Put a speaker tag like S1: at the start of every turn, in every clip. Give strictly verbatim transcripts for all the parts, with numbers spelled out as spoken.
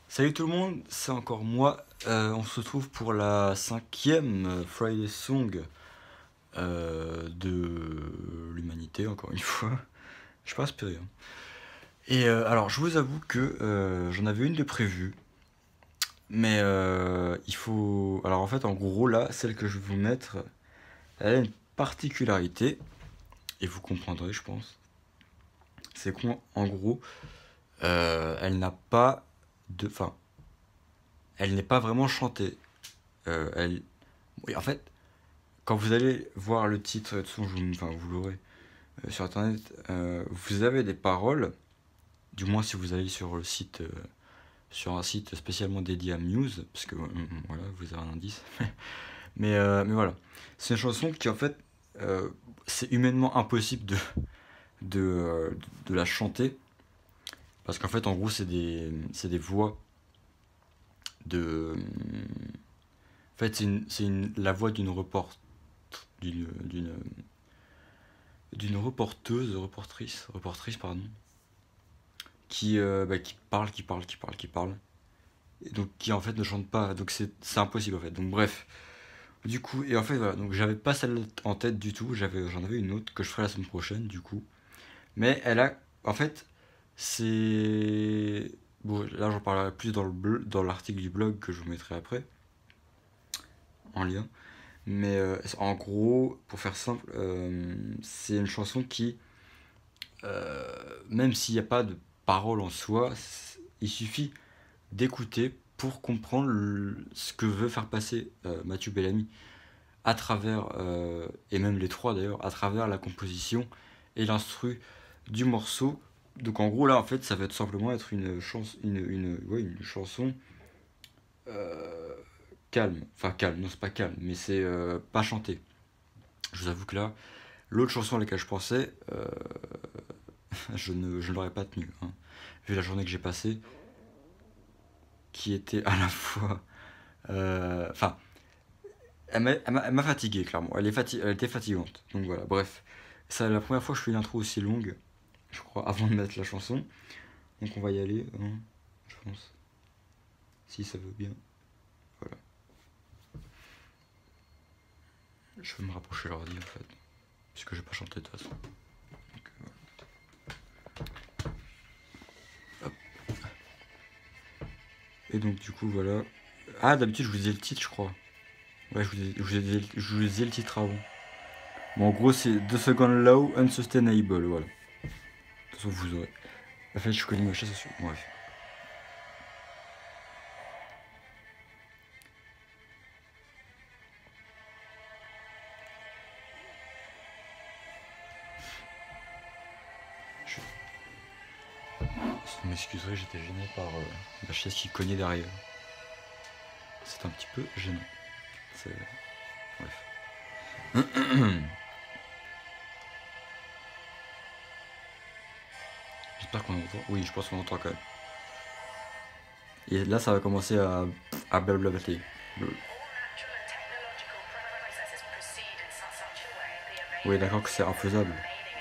S1: Salut tout le monde, c'est encore moi. Euh, on se retrouve pour la cinquième Friday Song euh, de l'humanité, encore une fois. Je suis pas inspiré. Hein. Et euh, alors, je vous avoue que euh, j'en avais une de prévue, mais euh, il faut. Alors en fait, en gros, là, celle que je vais vous mettre, elle a une particularité, et vous comprendrez, je pense. C'est qu'en gros, euh, elle n'a pas de. Enfin, elle n'est pas vraiment chantée. Euh, elle. Oui, en fait, quand vous allez voir le titre, de toute façon, vous, enfin, vous l'aurez euh, sur internet, euh, vous avez des paroles, du moins si vous allez sur le site, euh, sur un site spécialement dédié à Muse, parce que euh, voilà, vous avez un indice. mais, euh, mais voilà, c'est une chanson qui en fait, euh, c'est humainement impossible de, de, euh, de la chanter, parce qu'en fait, en gros, c'est des, c'est des voix de. En fait, c'est une, c'est une, la voix d'une reporte, d'une, d'une, d'une reporteuse, reportrice, reportrice, pardon, qui, euh, bah, qui parle, qui parle, qui parle, qui parle, et donc qui en fait ne chante pas, donc c'est c'est impossible en fait. Donc bref, du coup, et en fait voilà, donc j'avais pas celle en tête du tout, j'avais, j'en avais une autre que je ferai la semaine prochaine du coup, mais elle a, en fait, c'est bon, là j'en parlerai plus dans le dans l'article du blog que je vous mettrai après en lien, mais euh, en gros, pour faire simple, euh, c'est une chanson qui euh, même s'il n'y a pas de parole en soi, il suffit d'écouter pour comprendre le- ce que veut faire passer euh, Mathieu Bellamy à travers, euh, et même les trois d'ailleurs, à travers la composition et l'instru du morceau. Donc en gros là en fait ça va tout simplement être une, chance, une, une, ouais, une chanson euh, calme, enfin calme, non c'est pas calme, mais c'est euh, pas chanté. Je vous avoue que là, l'autre chanson à laquelle je pensais, euh, je ne, je ne l'aurais pas tenue, hein, vu la journée que j'ai passée, qui était à la fois... euh, Enfin, elle m'a- elle m'a elle m'a fatigué, clairement. Elle, est fati- elle était fatigante. Donc voilà, bref. C'est la première fois que je fais une intro aussi longue, je crois, avant de mettre la chanson. Donc on va y aller, hein, je pense. Si ça veut bien. Voilà. Je vais me rapprocher l'ordi, en fait. Puisque je vais pas chanter de toute façon. Donc, voilà. Hop. Et donc du coup, voilà. Ah, d'habitude, je vous disais le titre, je crois. Ouais, je vous disais, je vous disais, je vous disais le titre avant. Bon, en gros, c'est The Second Law Unsustainable, voilà. De toute façon, vous aurez. En fait, je connais ma chasse dessus. Bref. Je... Vous m'excuserez, j'étais gêné par euh, la chaise qui cognait derrière. C'est un petit peu gênant. C'est... Bref. J'espère qu'on entend. Oui, je pense qu'on entend quand même. Et là, ça va commencer à, à blablater. Oui, d'accord que c'est infaisable.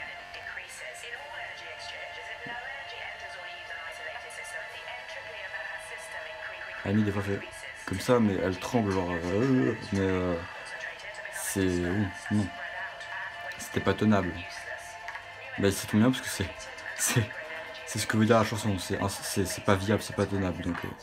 S1: Amy, des fois, fait comme ça, mais elle tremble, genre. Euh, mais euh, c'est. Oui, non. C'était pas tenable. Mais c'est tout bien parce que c'est. C'est, c'est ce que veut dire la chanson. C'est, c'est, c'est pas viable, c'est pas tenable. Donc. Euh,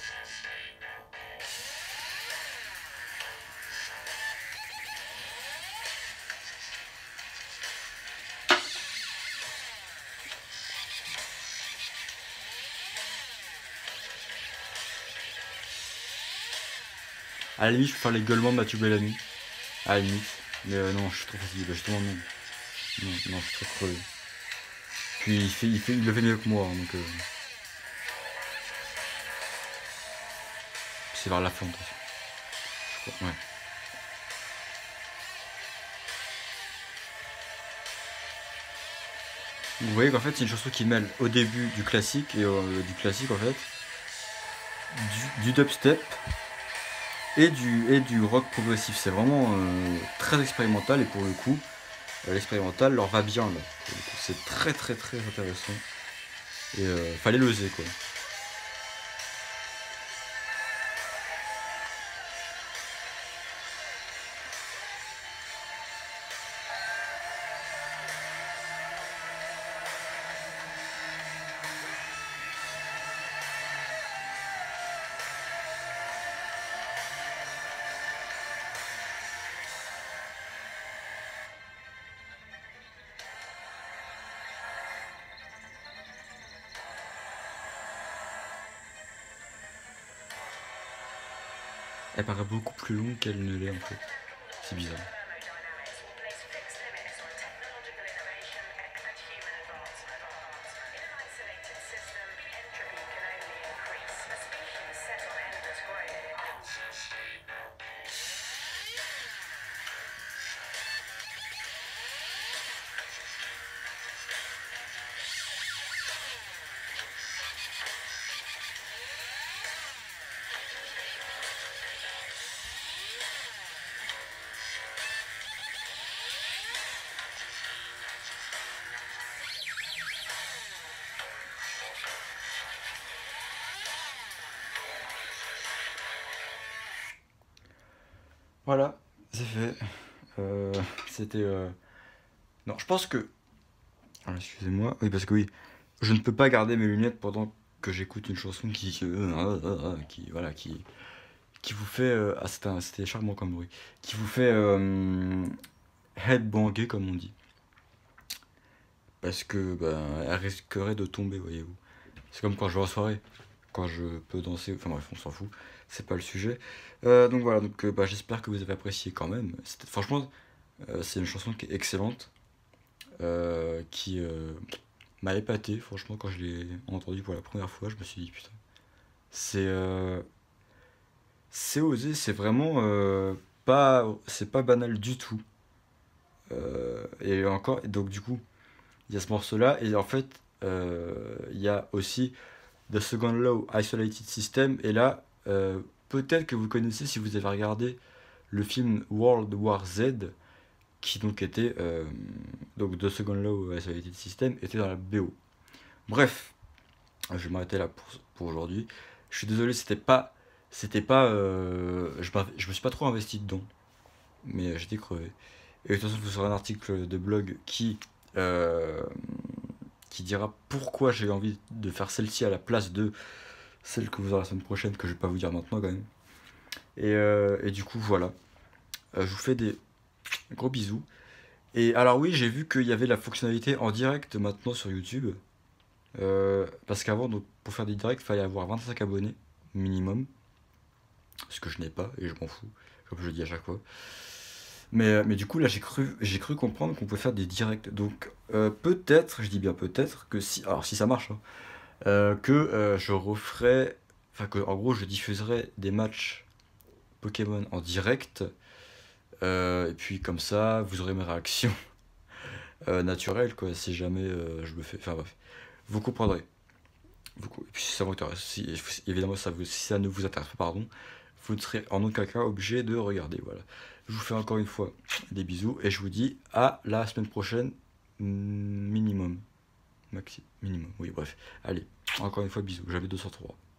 S1: À la limite, je peux faire les gueulements de Mathieu Bellamy. À la limite. Mais euh, non, je suis trop fatigué. Bah, justement, non. Non, non, je suis trop crevé. Puis il, fait, il, fait, il le fait mieux que moi. Hein, donc. Euh, c'est vers la fin, de toute façon. Je crois. Ouais. Vous voyez qu'en fait, c'est une chanson qui mêle au début du classique, et euh, du classique en fait, du, du dubstep et du, et du rock progressif. C'est vraiment euh, très expérimental, et pour le coup, euh, l'expérimental leur va bien là. C'est très très très intéressant. Et euh, fallait l'oser quoi. Elle paraît beaucoup plus longue qu'elle ne l'est en fait. C'est bizarre. Voilà, c'est fait. Euh, C'était... euh, Non, je pense que... Ah, excusez-moi. Oui, parce que oui, je ne peux pas garder mes lunettes pendant que j'écoute une chanson qui... euh, euh, qui voilà, qui... qui vous fait... euh, Ah, c'était un- c'était charmant comme bruit. Qui vous fait... Euh... headbanger, comme on dit. Parce que, bah, elle risquerait de tomber, voyez-vous. C'est comme quand je vais en soirée. Quand je peux danser... Enfin bref, on s'en fout. C'est pas le sujet. Euh, donc voilà, donc, euh, bah, j'espère que vous avez apprécié quand même. C'était- Franchement, euh, c'est une chanson qui est excellente. euh, qui euh, m'a épaté, franchement, quand je l'ai entendu pour la première fois. Je me suis dit, putain, c'est euh, c'est osé, c'est vraiment euh, pas, c'est pas banal du tout. Euh, et encore, et donc du coup, il y a ce morceau-là, et en fait, euh, il y a aussi The Second Law Isolated System, et là, euh, peut-être que vous connaissez si vous avez regardé le film World War Z, qui donc était, euh, donc The Second Law Isolated System, était dans la B O. Bref, je vais m'arrêter là pour, pour aujourd'hui. Je suis désolé, c'était pas, c'était pas, euh, je, je me suis pas trop investi dedans, mais j'étais crevé. Et de toute façon, vous aurez un article de blog qui, euh, qui dira pourquoi j'ai envie de faire celle-ci à la place de celle que vous aurez la semaine prochaine, que je vais pas vous dire maintenant quand même. Et, euh, et du coup, voilà. Euh, je vous fais des gros bisous. Et alors oui, j'ai vu qu'il y avait la fonctionnalité en direct maintenant sur YouTube. Euh, parce qu'avant, donc, pour faire des directs, il fallait avoir vingt-cinq abonnés minimum. Ce que je n'ai pas, et je m'en fous, comme je le dis à chaque fois. Mais, euh, mais du coup, là, j'ai cru, j'ai cru comprendre qu'on pouvait faire des directs. Donc, euh, peut-être, je dis bien peut-être, que si. Alors, si ça marche, hein, euh, que euh, je referai. Enfin, que en gros, je diffuserai des matchs Pokémon en direct. Euh, et puis, comme ça, vous aurez mes réactions euh, naturelles, quoi, si jamais euh, je me fais. Enfin, bref. Vous comprendrez. Vous, et puis, si ça vous intéresse, si, évidemment, ça vous, si ça ne vous intéresse pas, pardon, vous ne serez en aucun cas obligé de regarder. Voilà. Je vous fais encore une fois des bisous et je vous dis à la semaine prochaine, minimum. Maxi, minimum, oui, bref. Allez, encore une fois, bisous. J'avais deux cent trois.